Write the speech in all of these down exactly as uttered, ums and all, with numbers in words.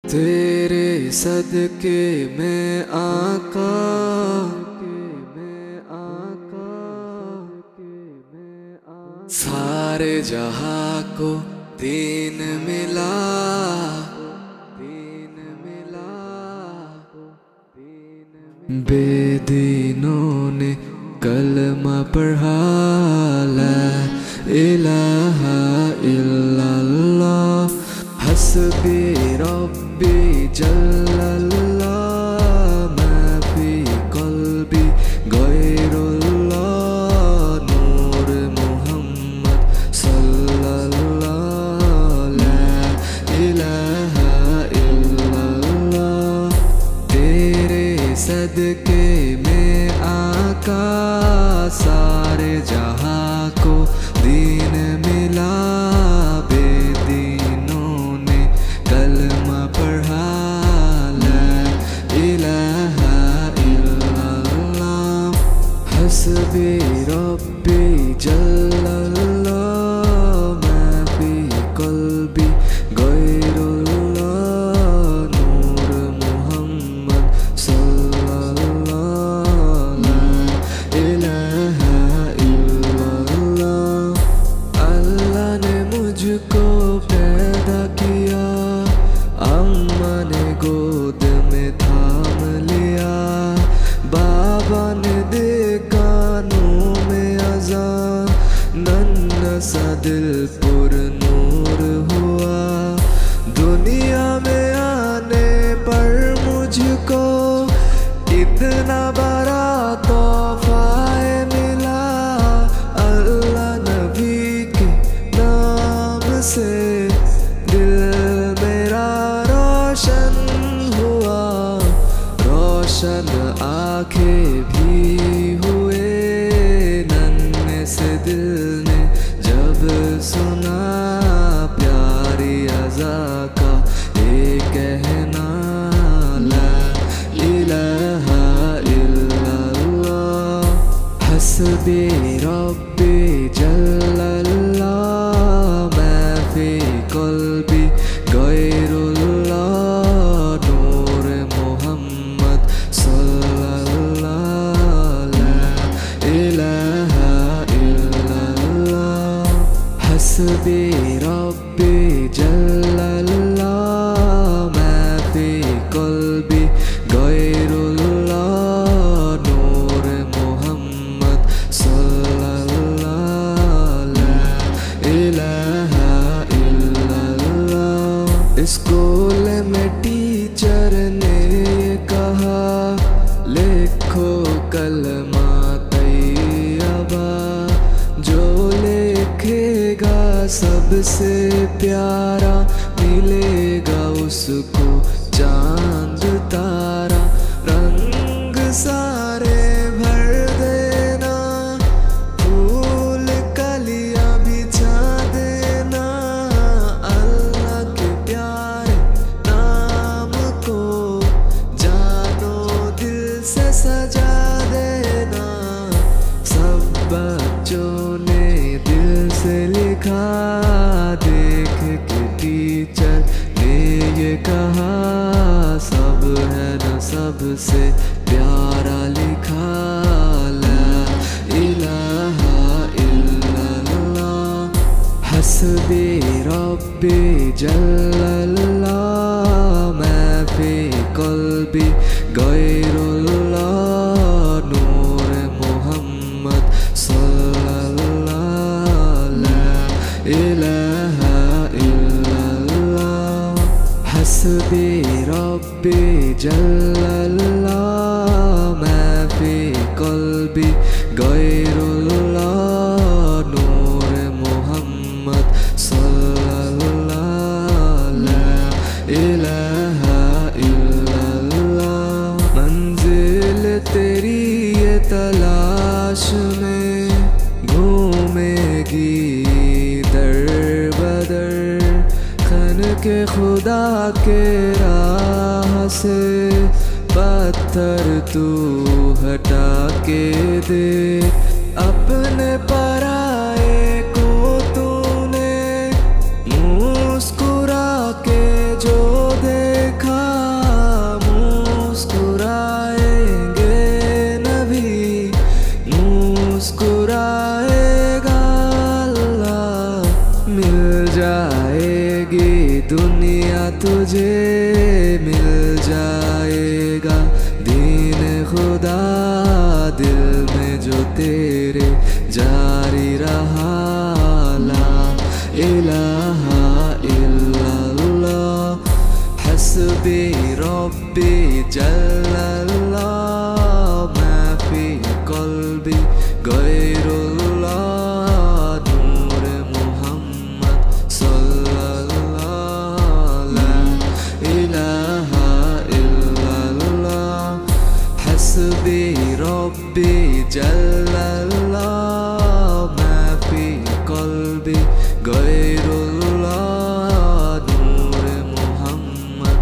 तेरे सदके में आका, सारे जहां को दीन मिला, दीन मिला, बेदीनों ने कलमा पढ़ा, ला इलाहा इल्लल्लाह, हस्बी रब्बी जल्लल्लाह, मैं फी क़ल्बी गैरुल्लाह, नूर मुहम्मद सल्लल्लाह, ला इलाहा इल्लल्लाह। तेरे सदके में आका, सारे जहां को दीन मिला, बेदीनों ने कलमा पढ़ा, ला इलाहा इल्लल्लाह, हस्बी रब्बी जल्लल्लाह, मैं फी क़ल्बी गैरुल्लाह, नूर मुहम्मद सल्लल्लाह, ला इलाहा इल्लल्लाह। अल्लाह ने मुझको पैदा किया, अम्मा ने गोद में थाम लिया, बाबा ने दे कानों में अज़ान, नन्हा सा दिल पुर नूर हुआ, दुनिया में आने पर मुझको इतना बड़ा तोहफा मिला, अल्लाह नबी के नाम से दिल मेरा रोशन हुआ, रोशन आंखें भी हुए, नन्हे से दिल ने जब सुना, प्यारी अज़ा का ये कहना, ला इलाहा इल्लल्लाह, हस्बी रब्बी जल्लल्लाह, मैं फी क़ल्बी गैरुल्लाह, नूर मुहम्मद सल्लल्लाह, ला इलाहा इल्लल्लाह, हस्बी रब्बी जल्लल्लाह, मैं फी क़ल्बी गैरुल्लाह, नूर मुहम्मद सल्लल्लाह, ला इलाहा इल्लल्लाह। स्कूल में टीचर ने कहा, लिखो कलमा तैयबा, जो लिखेगा सबसे प्यारा, मिलेगा उसको चांद तारा, रंग सारे भर देना, फूल कलियां बिछा देना, अल्लाह के प्यारे नाम को जानो दिल से सजा देना। सब बच्चों ने दिल से लिखा, देख के टीचर ने ये कहा, सब है न सबसे प्यारा लिखा, ला इलाहा इल्लल्लाह, हस्बी रब्बी जल्लल्लाह, मैं फी क़ल्बी गैरुल्लाह, नूर मुहम्मद सल्लल्लाह, ला इलाहा इल्लल्लाह, हस्बी रब्बी जल्लल्लाह, मैं फी क़ल्बी गैरुल्लाह, नूर मुहम्मद सल्लल्लाह, ला इलाहा इल्लल्लाह। मंजिल तेरी ये तलाश में घूमेगी दर बदर, खन के खुदा के राह से पत्थर तू हटा के दे, अपने पराए को तूने मुस्कुरा के जो देखा, जाएगी दुनिया तुझे मिल जाएगा दीन खुदा दिल में जो तेरे जारी रहा ला इलाहा इल्लल्लाह हस्बी रब्बी जल्लल्लाह मा फी क़ल्बी गैरुल्लाह नूर मुहम्मद सल्लल्लाह ला इलाहा इल्लल्लाह हस्बी रब्बी जल्लल्लाह मा फी क़ल्बी गैरुल्लाह नूर मुहम्मद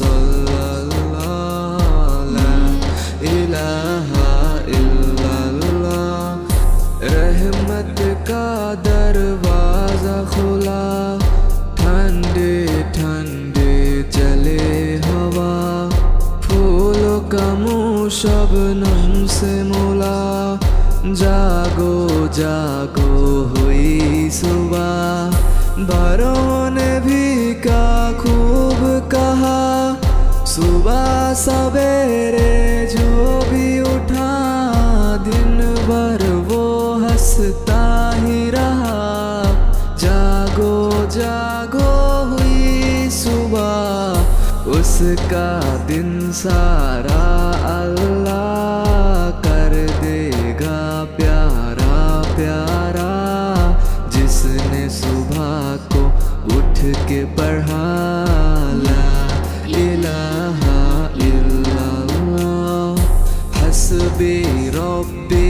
सल्लल्लाह ला इलाहा इल्लल्लाह रहमत का दरवाजा खुला ठंडे ठंडे चले हवा फूलों का मुँह शबनम से मुला जागो जागो हुई सुबह बरों ने भी क्या खूब कहा सुबह सवेरे जो भी उठा दिन भर वो हंसता ही रहा जागो जागो हुई सुबह उसका दिन सारा अल्लाह कर देगा प्यारा प्यारा जिसने सुबह को उठ के पढ़ा ला इलाहा इल्लल्लाह हस्बी रब्बी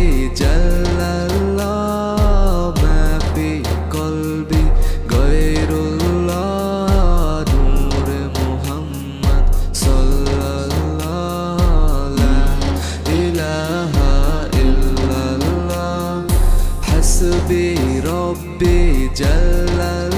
जल्लल्लाह मा फी क़ल्बी गैरुल्लाह नूर मुहम्मद सल्लल्लाह ला इलाहा इल्लल्लाह हस्बी रब्बी जल्लल्लाह